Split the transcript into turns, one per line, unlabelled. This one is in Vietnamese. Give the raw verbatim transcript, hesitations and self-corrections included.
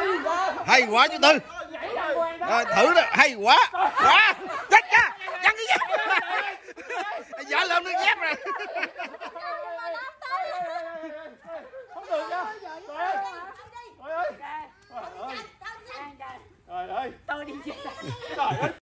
Hay quá chú Tư. À, thử đó, hay quá. Quá. Chết cha. Dăng cái dép. Giả lên nó dép rồi.
Không được nha. Trời ơi. Trời ơi. Trời ơi. Trời ơi. Tôi đi. Trời ơi.